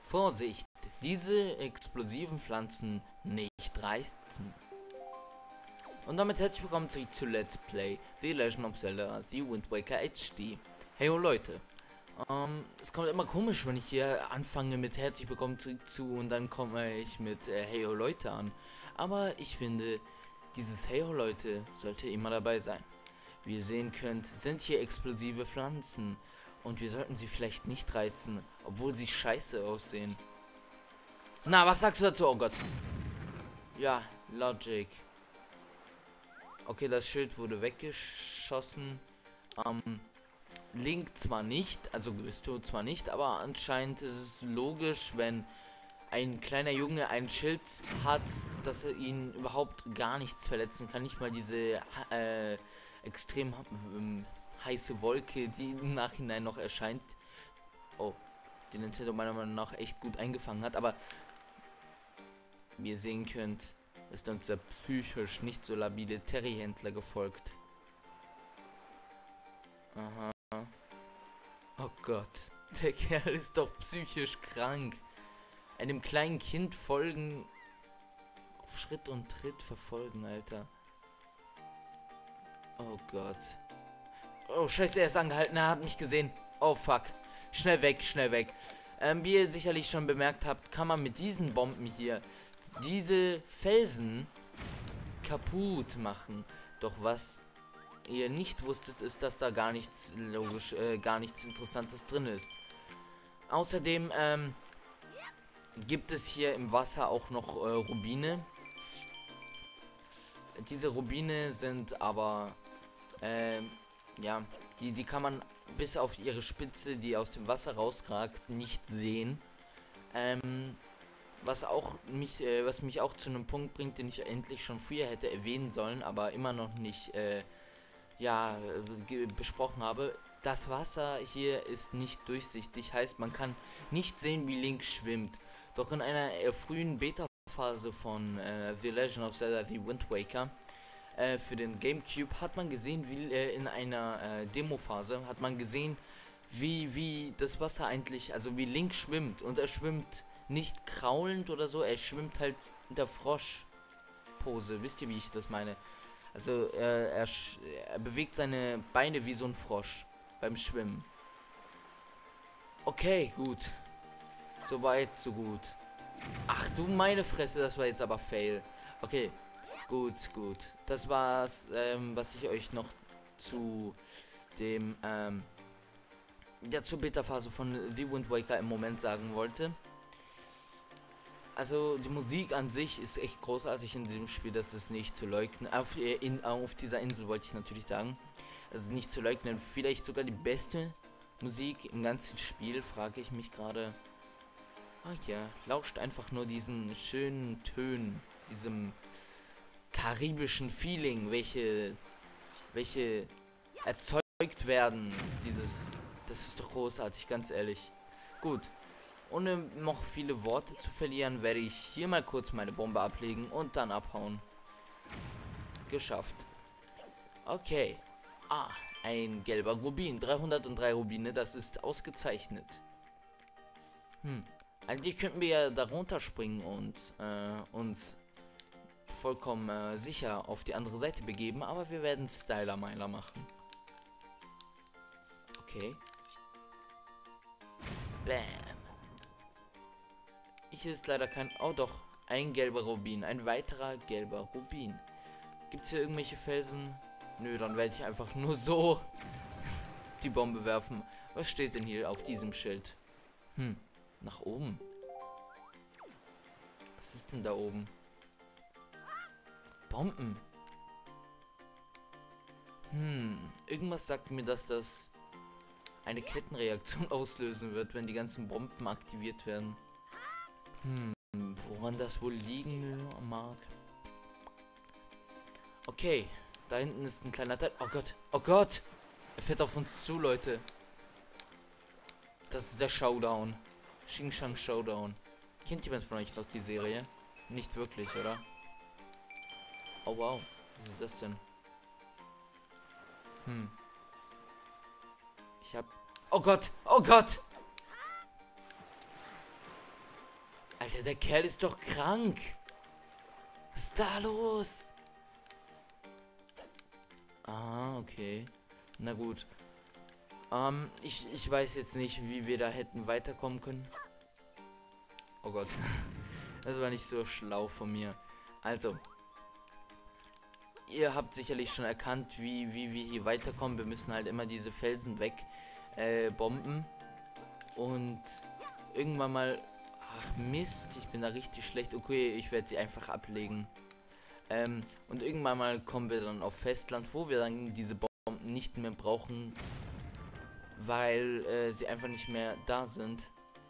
Vorsicht, diese explosiven Pflanzen nicht reizen. Und damit herzlich willkommen zurück zu Let's Play The Legend of Zelda The Wind Waker HD. Hey Leute, es kommt immer komisch, wenn ich hier anfange mit herzlich willkommen zurück zu und dann komme ich mit Hey Leute an. Aber ich finde, dieses Hey Leute sollte immer dabei sein. Wie ihr sehen könnt, sind hier explosive Pflanzen und wir sollten sie vielleicht nicht reizen, obwohl sie scheiße aussehen. Na, was sagst du dazu? Oh Gott. Ja, Logic. Okay, das Schild wurde weggeschossen. Link zwar nicht, also bist du zwar nicht, aber anscheinend ist es logisch, wenn ein kleiner Junge ein Schild hat, dass er ihn überhaupt gar nichts verletzen kann. Nicht mal diese extrem heiße Wolke, die im Nachhinein noch erscheint. Oh, die Nintendo meiner Meinung nach echt gut eingefangen hat, aber wie ihr sehen könnt, ist uns der psychisch nicht so labile Terry-Händler gefolgt. Aha. Oh Gott, der Kerl ist doch psychisch krank. Einem kleinen Kind folgen, auf Schritt und Tritt verfolgen, Alter. Oh Gott. Oh Scheiße, er ist angehalten, er hat mich gesehen. Oh fuck. Schnell weg, schnell weg. Wie ihr sicherlich schon bemerkt habt, kann man mit diesen Bomben hier diese Felsen kaputt machen. Doch was ihr nicht wusstet, ist, dass da gar nichts, logisch, gar nichts Interessantes drin ist. Außerdem, gibt es hier im Wasser auch noch Rubine. Diese Rubine sind aber, ja, die kann man bis auf ihre Spitze, die aus dem Wasser rausragt, nicht sehen. Was mich auch zu einem Punkt bringt, den ich endlich schon früher hätte erwähnen sollen, aber immer noch nicht, besprochen habe. Das Wasser hier ist nicht durchsichtig, heißt, man kann nicht sehen, wie Link schwimmt. Doch in einer frühen Beta-Phase von The Legend of Zelda The Wind Waker für den GameCube hat man gesehen, wie in einer Demo-Phase hat man gesehen, wie das Wasser eigentlich, also wie Link schwimmt. Und er schwimmt nicht kraulend oder so, er schwimmt halt in der Frosch-Pose. Wisst ihr, wie ich das meine? Also er bewegt seine Beine wie so ein Frosch beim Schwimmen. Okay, gut. Soweit, so gut. Ach du meine Fresse, das war jetzt aber Fail. Okay, gut, gut. Das war's, was ich euch noch zu dem, zur Beta-Phase von The Wind Waker im Moment sagen wollte. Also die Musik an sich ist echt großartig in diesem Spiel, das ist nicht zu leugnen. Auf dieser Insel wollte ich natürlich sagen. Es ist nicht zu leugnen, vielleicht sogar die beste Musik im ganzen Spiel, frage ich mich gerade. Ah ja, lauscht einfach nur diesen schönen Tönen, diesem karibischen Feeling, welche erzeugt werden. Das ist doch großartig, ganz ehrlich. Gut. Ohne noch viele Worte zu verlieren, werde ich hier mal kurz meine Bombe ablegen und dann abhauen. Geschafft. Okay. Ah, ein gelber Rubin. 303 Rubine, das ist ausgezeichnet. Eigentlich könnten wir ja darunter springen und uns vollkommen sicher auf die andere Seite begeben, aber wir werden Styler-Meiler machen. Okay. Bam. Hier ist leider kein... Oh doch, ein gelber Rubin. Ein weiterer gelber Rubin. Gibt es hier irgendwelche Felsen? Nö, dann werde ich einfach nur so die Bombe werfen. Was steht denn hier auf diesem Schild? Nach oben. Was ist denn da oben? Bomben. Irgendwas sagt mir, dass das eine Kettenreaktion auslösen wird, wenn die ganzen Bomben aktiviert werden. Woran das wohl liegen mag? Okay, da hinten ist ein kleiner Teil. Oh Gott, oh Gott! Er fährt auf uns zu, Leute. Das ist der Showdown. Xing Shang Showdown. Kennt jemand von euch noch die Serie? Nicht wirklich, oder? Oh wow, was ist das denn? Ich hab... Oh Gott, oh Gott! Alter, der Kerl ist doch krank. Was ist da los? Ah, okay. Na gut. Ich weiß jetzt nicht, wie wir da hätten weiterkommen können. Oh Gott. Das war nicht so schlau von mir. Also. Ihr habt sicherlich schon erkannt, wie wir hier weiterkommen. Wir müssen halt immer diese Felsen weg bomben. Und irgendwann mal... Ach Mist, ich bin da richtig schlecht. Okay, ich werde sie einfach ablegen. Und irgendwann mal kommen wir dann auf Festland, wo wir dann diese Bomben nicht mehr brauchen, weil sie einfach nicht mehr da sind.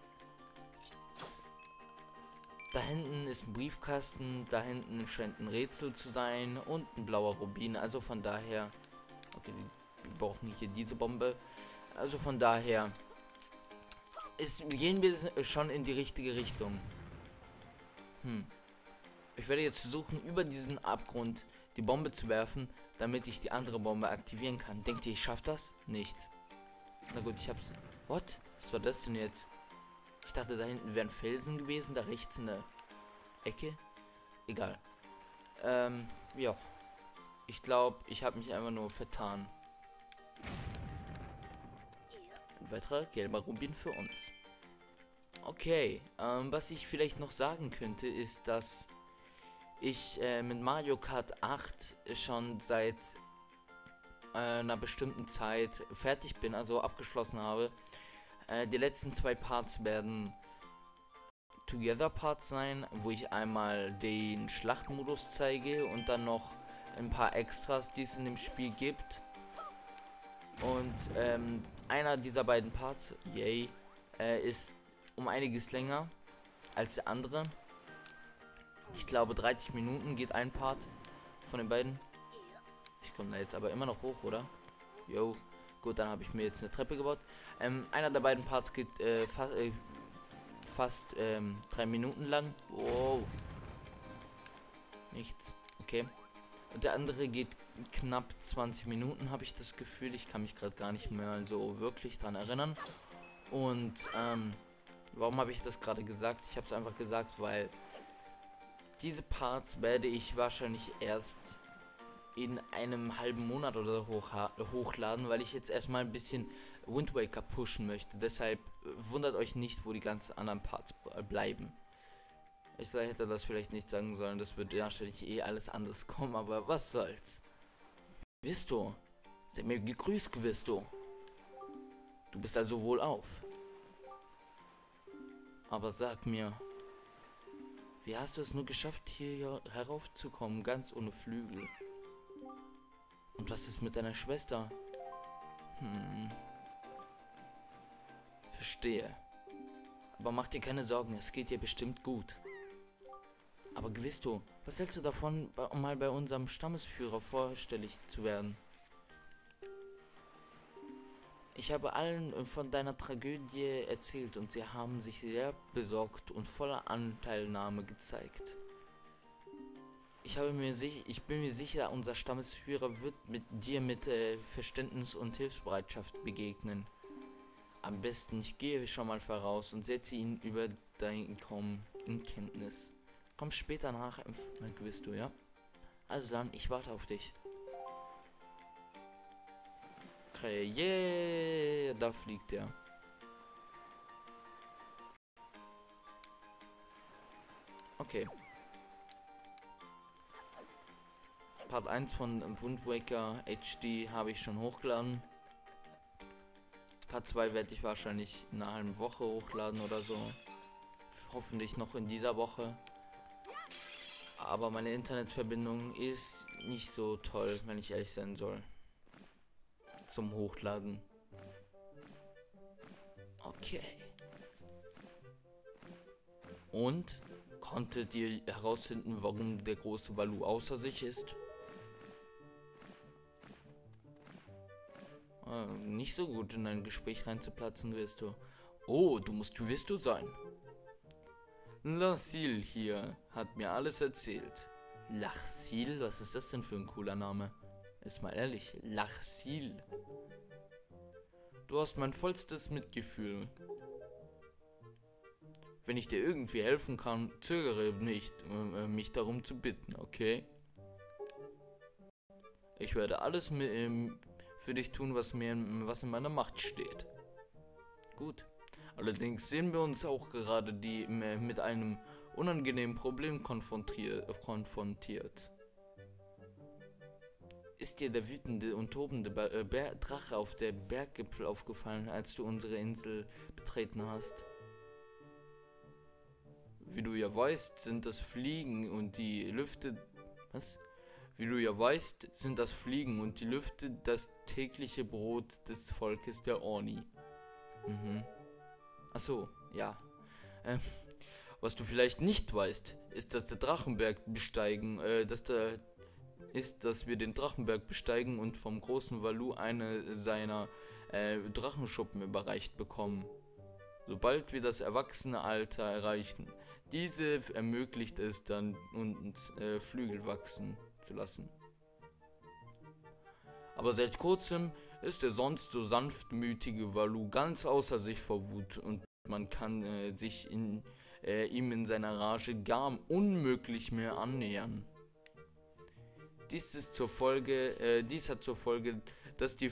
Da hinten ist ein Briefkasten, da hinten scheint ein Rätsel zu sein und ein blauer Rubin. Also von daher... Okay, wir brauchen hier diese Bombe. Also von daher... gehen wir schon in die richtige Richtung. Ich werde jetzt versuchen, über diesen Abgrund die Bombe zu werfen, damit ich die andere Bombe aktivieren kann. Denkt ihr, ich schaffe das? Nicht. Na gut, ich hab's... What? Was war das denn jetzt? Ich dachte, da hinten wären Felsen gewesen, da rechts in der Ecke. Egal. Ja. Ich glaube, ich habe mich einfach nur vertan. Ein weiterer gelber Rubin für uns. Okay, was ich vielleicht noch sagen könnte, ist, dass ich mit Mario Kart 8 schon seit einer bestimmten Zeit fertig bin, also abgeschlossen habe. Die letzten 2 Parts werden Together Parts sein, wo ich einmal den Schlachtmodus zeige und dann noch ein paar Extras, die es in dem Spiel gibt. Und einer dieser beiden Parts, yay, ist um einiges länger als der andere. Ich glaube 30 Minuten geht ein Part von den beiden. Ich komme da jetzt aber immer noch hoch, oder? Jo. Gut, dann habe ich mir jetzt eine Treppe gebaut. Einer der beiden Parts geht fast 3 Minuten lang. Wow. Nichts. Okay. Und der andere geht knapp 20 Minuten, habe ich das Gefühl. Ich kann mich gerade gar nicht mehr so wirklich dran erinnern. Und warum habe ich das gerade gesagt? Ich habe es einfach gesagt, weil diese Parts werde ich wahrscheinlich erst in einem halben Monat oder hochladen, weil ich jetzt erstmal ein bisschen Wind Waker pushen möchte. Deshalb wundert euch nicht, wo die ganzen anderen Parts bleiben. Ich hätte das vielleicht nicht sagen sollen, das wird wahrscheinlich eh alles anders kommen, aber was soll's. Quisto, sei mir gegrüßt, Quisto. Du bist also wohl auf. Aber sag mir, wie hast du es nur geschafft, hier heraufzukommen, ganz ohne Flügel? Und was ist mit deiner Schwester? Verstehe. Aber mach dir keine Sorgen, es geht dir bestimmt gut. Aber Quisto, was hältst du davon, mal bei unserem Stammesführer vorstellig zu werden? Ich habe allen von deiner Tragödie erzählt und sie haben sich sehr besorgt und voller Anteilnahme gezeigt. Ich bin mir sicher, unser Stammesführer wird dir mit Verständnis und Hilfsbereitschaft begegnen. Am besten, ich gehe schon mal voraus und setze ihn über dein Kommen in Kenntnis. Komm später nach, gewiss du, ja? Also dann, ich warte auf dich. Okay, yeah, da fliegt er. Okay. Part 1 von Wind Waker HD habe ich schon hochgeladen. Part 2 werde ich wahrscheinlich in einer halben Woche hochladen oder so. Hoffentlich noch in dieser Woche. Aber meine Internetverbindung ist nicht so toll, wenn ich ehrlich sein soll. Zum Hochladen. Okay. Und? Konntet ihr herausfinden, warum der große Baloo außer sich ist? Nicht so gut in ein Gespräch reinzuplatzen, Quisto. Oh, du musst Quisto sein. Lachsil hier hat mir alles erzählt. Lachsil? Was ist das denn für ein cooler Name? Ist mal ehrlich, Lachsil. Du hast mein vollstes Mitgefühl. Wenn ich dir irgendwie helfen kann, zögere nicht, mich darum zu bitten, okay? Ich werde alles für dich tun, was in meiner Macht steht. Gut. Allerdings sehen wir uns auch gerade mit einem unangenehmen Problem konfrontiert. Ist dir der wütende und tobende Drache auf der Berggipfel aufgefallen, als du unsere Insel betreten hast? Wie du ja weißt, sind das Fliegen und die Lüfte... Was? Wie du ja weißt, sind das Fliegen und die Lüfte das tägliche Brot des Volkes der Orni. Achso, ja. Was du vielleicht nicht weißt, ist, dass wir den Drachenberg besteigen und vom großen Valu eine seiner Drachenschuppen überreicht bekommen. Sobald wir das erwachsene Alter erreichen. Diese ermöglicht es dann, uns Flügel wachsen zu lassen. Aber seit kurzem ist der sonst so sanftmütige Valu ganz außer sich vor Wut und man kann sich ihm in seiner Rage gar unmöglich mehr annähern. Dies hat zur Folge, dass die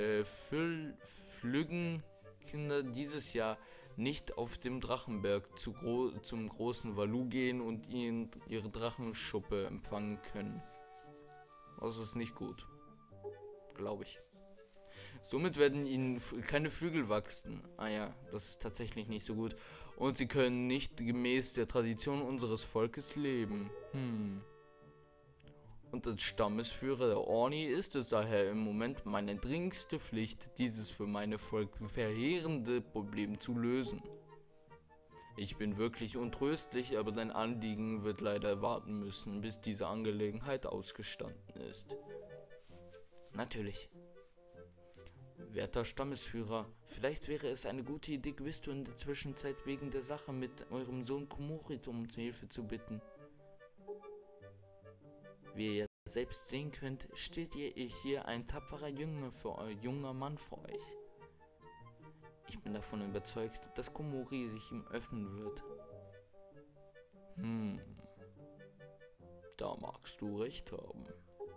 Flüggenkinder dieses Jahr nicht auf dem Drachenberg zum großen Valu gehen und ihre Drachenschuppe empfangen können. Das ist nicht gut, glaube ich. Somit werden ihnen keine Flügel wachsen. Ah ja, das ist tatsächlich nicht so gut. Und sie können nicht gemäß der Tradition unseres Volkes leben. Und als Stammesführer der Orni ist es daher im Moment meine dringendste Pflicht, dieses für meine Volk verheerende Problem zu lösen. Ich bin wirklich untröstlich, aber sein Anliegen wird leider warten müssen, bis diese Angelegenheit ausgestanden ist. Natürlich. Werter Stammesführer, vielleicht wäre es eine gute Idee, gewiss du in der Zwischenzeit wegen der Sache mit eurem Sohn Komori um Hilfe zu bitten. Wie ihr selbst sehen könnt, steht hier ein tapferer junger Mann vor euch. Ich bin davon überzeugt, dass Komori sich ihm öffnen wird. Da magst du recht haben.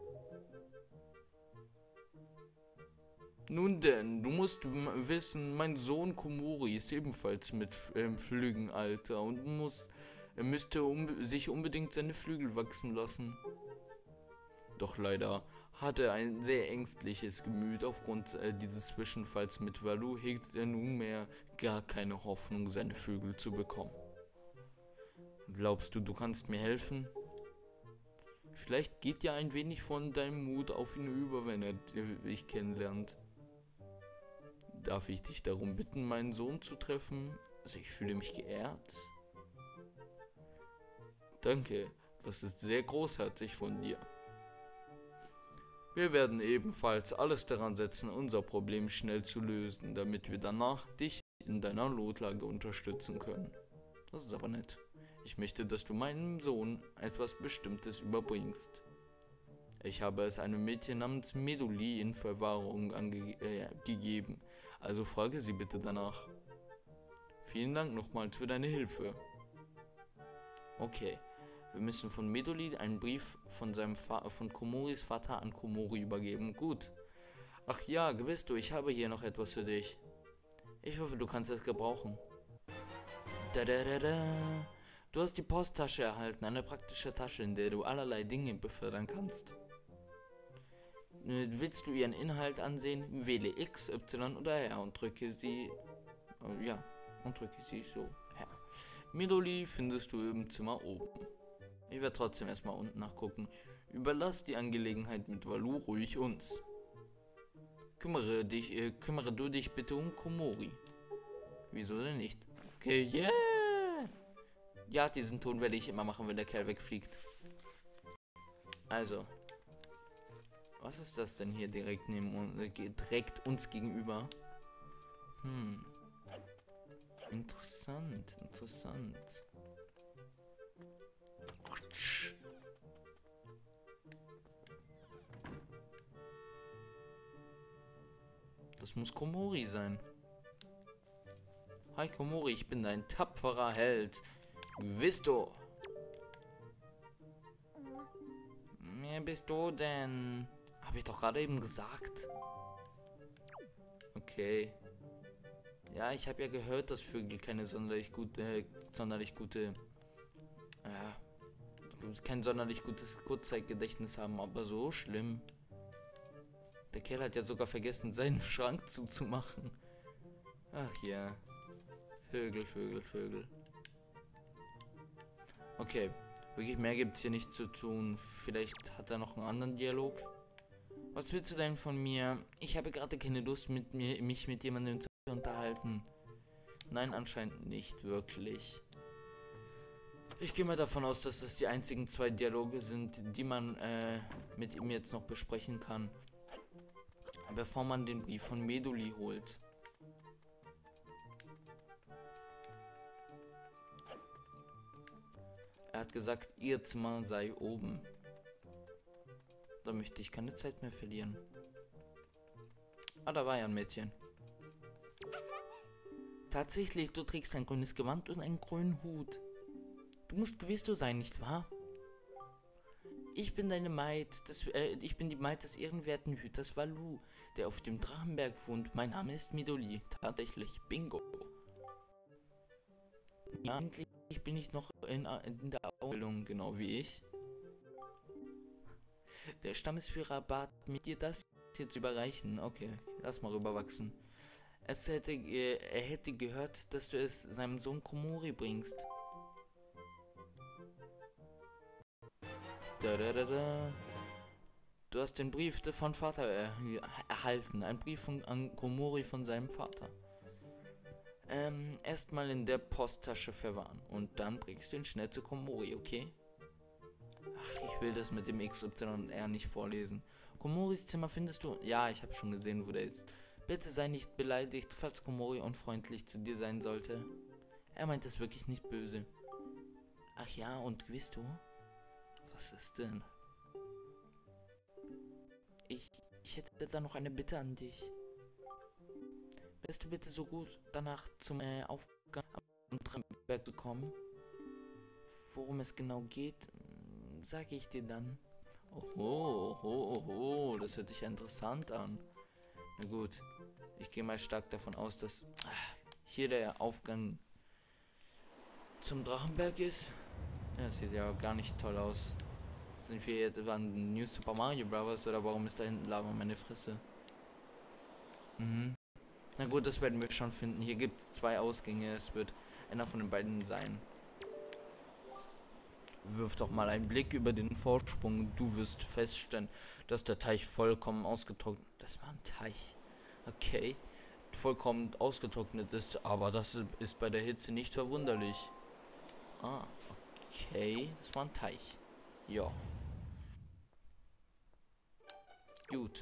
Nun denn, du musst wissen, mein Sohn Komori ist ebenfalls mit Flügenalter und müsste sich unbedingt seine Flügel wachsen lassen. Doch leider hat er ein sehr ängstliches Gemüt. Aufgrund dieses Zwischenfalls mit Valu hegt er nunmehr gar keine Hoffnung, seine Flügel zu bekommen. Glaubst du, du kannst mir helfen? Vielleicht geht ja ein wenig von deinem Mut auf ihn über, wenn er dich kennenlernt. Darf ich dich darum bitten, meinen Sohn zu treffen? Also ich fühle mich geehrt. Danke, das ist sehr großherzig von dir. Wir werden ebenfalls alles daran setzen, unser Problem schnell zu lösen, damit wir danach dich in deiner Notlage unterstützen können. Das ist aber nett. Ich möchte, dass du meinem Sohn etwas Bestimmtes überbringst. Ich habe es einem Mädchen namens Meduli in Verwahrung gegeben, also frage sie bitte danach. Vielen Dank nochmals für deine Hilfe. Okay. Wir müssen von Meduli einen Brief von Komoris Vater an Komori übergeben. Gut. Ach ja, gewiss du, ich habe hier noch etwas für dich. Ich hoffe, du kannst es gebrauchen. Du hast die Posttasche erhalten, eine praktische Tasche, in der du allerlei Dinge befördern kannst. Willst du ihren Inhalt ansehen? Wähle X, Y oder R und drücke sie... drücke sie so. Ja. Meduli findest du im Zimmer oben. Ich werde trotzdem erstmal unten nachgucken. Überlass die Angelegenheit mit Valu ruhig uns. Kümmere du dich bitte um Komori. Wieso denn nicht? Okay, yeah! Ja, diesen Ton werde ich immer machen, wenn der Kerl wegfliegt. Also. Was ist das denn hier direkt direkt uns gegenüber? Interessant. Das muss Komori sein. Hi Komori, ich bin ein tapferer Held. Visto. Wer bist du denn? Habe ich doch gerade eben gesagt. Okay. Ja, ich habe ja gehört, dass Vögel keine kein sonderlich gutes Kurzzeitgedächtnis haben, aber so schlimm. Der Kerl hat ja sogar vergessen, seinen Schrank zuzumachen. Ach ja. Vögel, Vögel, Vögel. Okay. Wirklich mehr gibt es hier nicht zu tun. Vielleicht hat er noch einen anderen Dialog. Was willst du denn von mir? Ich habe gerade keine Lust, mich mit jemandem zu unterhalten. Nein, anscheinend nicht wirklich. Ich gehe mal davon aus, dass das die einzigen 2 Dialoge sind, die man mit ihm jetzt noch besprechen kann. Bevor man den Brief von Meduli holt. Er hat gesagt, ihr Zimmer sei oben. Da möchte ich keine Zeit mehr verlieren. Ah, da war ja ein Mädchen. Tatsächlich, du trägst ein grünes Gewand und einen grünen Hut. Du musst gewiss du sein, nicht wahr? Ich bin deine Maid, ich bin die Maid des ehrenwerten Hüters Valu, der auf dem Drachenberg wohnt. Mein Name ist Midoli. Tatsächlich, bingo. Ja, eigentlich bin ich noch in der Ausbildung, genau wie ich. Der Stammesführer bat mit dir das hier zu überreichen. Okay, lass mal rüberwachsen. Er hätte gehört, dass du es seinem Sohn Komori bringst. Du hast den Brief von Vater erhalten. Ein Brief an Komori von seinem Vater. Erstmal in der Posttasche verwahren. Und dann bringst du ihn schnell zu Komori, okay? Ach, ich will das mit dem X, Y und R nicht vorlesen. Komoris Zimmer findest du? Ja, ich habe schon gesehen, wo der ist. Bitte sei nicht beleidigt, falls Komori unfreundlich zu dir sein sollte. Er meint es wirklich nicht böse. Ach ja, und gewiss du? Was ist denn? Ich hätte da noch eine Bitte an dich. Wärst du bitte so gut, danach zum Aufgang am Treppenberg zu kommen? Worum es genau geht, sage ich dir dann. Oho, das hört sich ja interessant an. Na gut, ich gehe mal stark davon aus, dass hier der Aufgang zum Drachenberg ist. Ja, das sieht ja gar nicht toll aus. Sind wir jetzt an New Super Mario Bros. Oder warum ist da hinten Lava meine Fresse? Na gut, das werden wir schon finden. Hier gibt es 2 Ausgänge. Es wird einer von den beiden sein. Wirf doch mal einen Blick über den Vorsprung. Du wirst feststellen, dass der Teich vollkommen ausgetrocknet. Das war ein Teich. Okay. Vollkommen ausgetrocknet ist, aber das ist bei der Hitze nicht verwunderlich. Ah, okay. Das war ein Teich. Ja. Gut.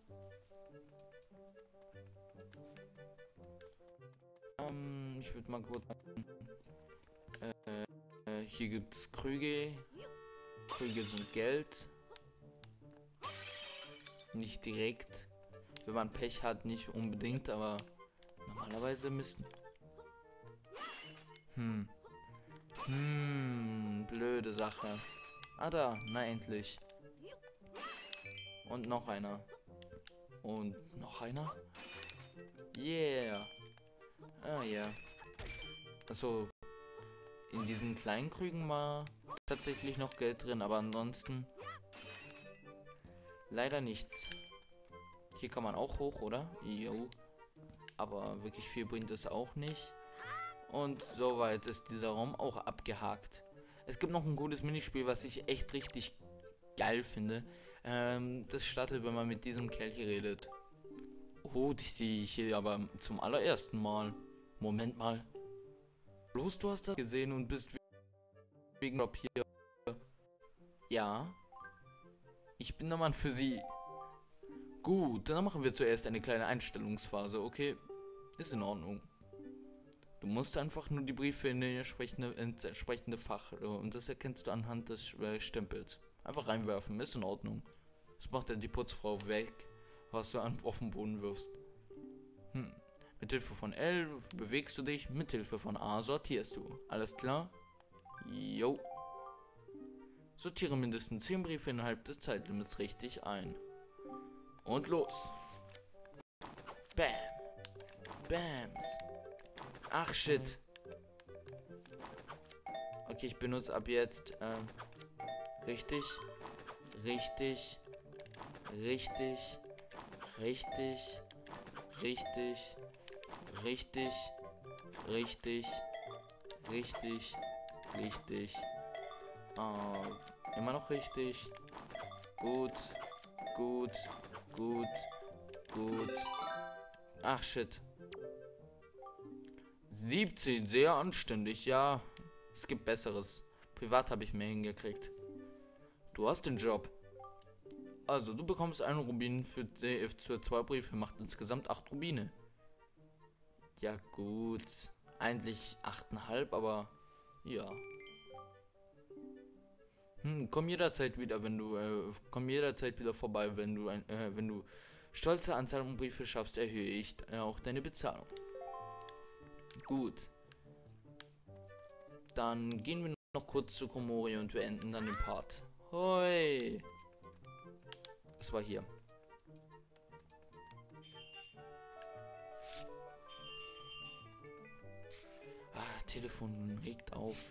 Ich würde mal kurz. Hier gibt's Krüge. Krüge sind Geld. Nicht direkt. Wenn man Pech hat, nicht unbedingt, aber normalerweise müssen. Blöde Sache. Ah da, na endlich. Und noch einer. Und noch einer? Yeah. Ah ja. Also in diesen kleinen Krügen war tatsächlich noch Geld drin, aber ansonsten leider nichts. Hier kann man auch hoch, oder? Jo. Aber wirklich viel bringt es auch nicht. Und soweit ist dieser Raum auch abgehakt. Es gibt noch ein gutes Minispiel, was ich echt richtig geil finde. Das startet, wenn man mit diesem Kerl hier redet. Oh, die sehe ich hier aber zum allerersten Mal. Moment mal. Bloß du hast das gesehen und bist wegen Job hier. Ja. Ich bin der Mann für sie. Gut, dann machen wir zuerst eine kleine Einstellungsphase, okay? Ist in Ordnung. Du musst einfach nur die Briefe in ins entsprechende Fach und das erkennst du anhand des Stempels. Einfach reinwerfen, ist in Ordnung. Das macht dann die Putzfrau weg, was du auf den Boden wirfst. Mit Hilfe von L bewegst du dich, mit Hilfe von A sortierst du. Alles klar? Jo. Sortiere mindestens 10 Briefe innerhalb des Zeitlimits richtig ein. Und los. Bam. Bams. Ach shit. Okay, ich benutze ab jetzt richtig. Richtig. Richtig. Richtig. Richtig. Richtig. Richtig. Richtig. Richtig. Immer noch richtig. Gut. Gut. Gut. Gut. Ach shit. 17, sehr anständig, ja. Es gibt Besseres. Privat habe ich mehr hingekriegt. Du hast den Job. Also, du bekommst einen Rubin für 2 Briefe, macht insgesamt 8 Rubine. Ja gut. Eigentlich 8,5, aber ja. Komm jederzeit wieder, wenn du komm jederzeit wieder vorbei, wenn du stolze Anzahl an Briefe schaffst, erhöhe ich auch deine Bezahlung. Gut. Dann gehen wir noch kurz zu Komori und wir enden dann den Part. Hoi. Das war hier. Telefon regt auf.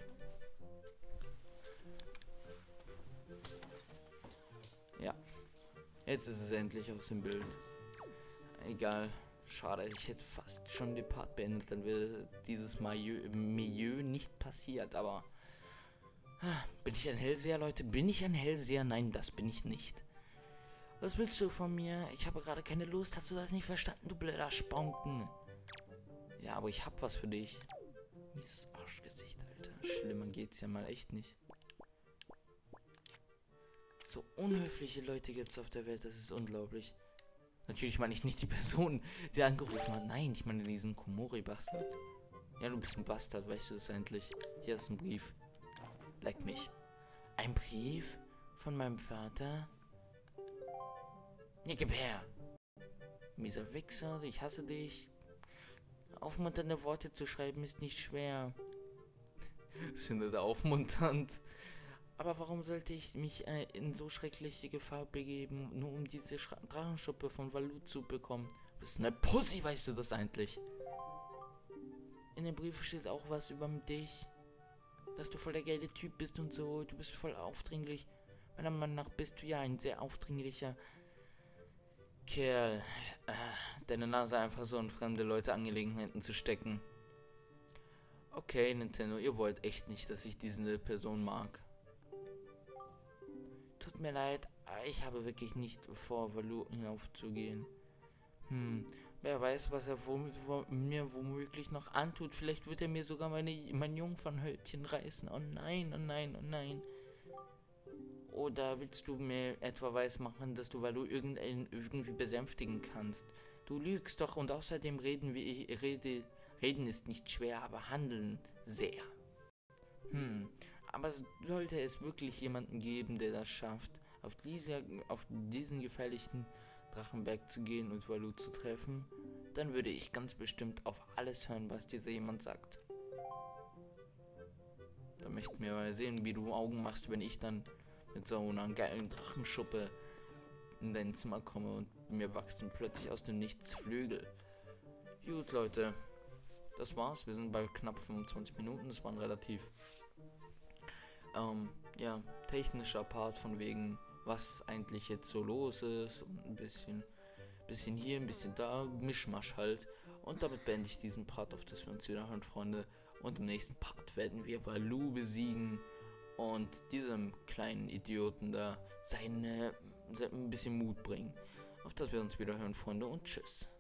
Ja. Jetzt ist es endlich aus dem Bild. Egal. Schade, ich hätte fast schon den Part beendet, dann wäre dieses Milieu nicht passiert, aber... Bin ich ein Hellseher, Leute? Bin ich ein Hellseher? Nein, das bin ich nicht. Was willst du von mir? Ich habe gerade keine Lust. Hast du das nicht verstanden, du blöder Sponken? Ja, aber ich hab was für dich. Dieses Arschgesicht, Alter. Schlimmer geht's ja mal echt nicht. So unhöfliche Leute gibt's auf der Welt, das ist unglaublich. Natürlich meine ich nicht die Person, die angerufen hat. Nein, ich meine diesen Komori-Bastard. Ja, du bist ein Bastard, weißt du es endlich. Hier ist ein Brief. Leck mich. Ein Brief von meinem Vater? Ja, gib her. Mieser Wichser, ich hasse dich. Aufmunternde Worte zu schreiben ist nicht schwer. Ich finde das aufmunternd. Aber warum sollte ich mich in so schreckliche Gefahr begeben, nur um diese Drachenschuppe von Valu zu bekommen? Du bist eine Pussy, weißt du das eigentlich? In dem Brief steht auch was über dich. Dass du voll der geile Typ bist und so. Du bist voll aufdringlich. Meiner Meinung nach bist du ja ein sehr aufdringlicher Kerl. Deine Nase einfach so in fremde Leute Angelegenheiten zu stecken. Okay, Nintendo, ihr wollt echt nicht, dass ich diese Person mag. Tut mir leid, ich habe wirklich nicht vor, Valu hinaufzugehen. Wer weiß, was er mir womöglich noch antut. Vielleicht wird er mir sogar mein Jungfernhäutchen reißen. Oh nein, oh nein, oh nein. Oder willst du mir etwa weismachen, dass du Valu irgendwie besänftigen kannst? Du lügst doch und außerdem reden ist nicht schwer, aber handeln sehr. Aber sollte es wirklich jemanden geben, der das schafft, auf diesen gefährlichen Drachenberg zu gehen und Valu zu treffen, dann würde ich ganz bestimmt auf alles hören, was dieser jemand sagt. Da möchten wir mal sehen, wie du Augen machst, wenn ich dann mit so einer geilen Drachenschuppe in dein Zimmer komme und mir wachsen plötzlich aus dem Nichts Flügel. Gut, Leute, das war's. Wir sind bei knapp 25 Minuten. Das war ein relativ ja, technischer Part von wegen, was eigentlich jetzt so los ist und ein bisschen hier, ein bisschen da, Mischmasch halt. Und damit beende ich diesen Part, auf das wir uns wieder hören, Freunde. Und im nächsten Part werden wir Valu besiegen und diesem kleinen Idioten da ein bisschen Mut bringen. Auf das wir uns wieder hören, Freunde, und tschüss.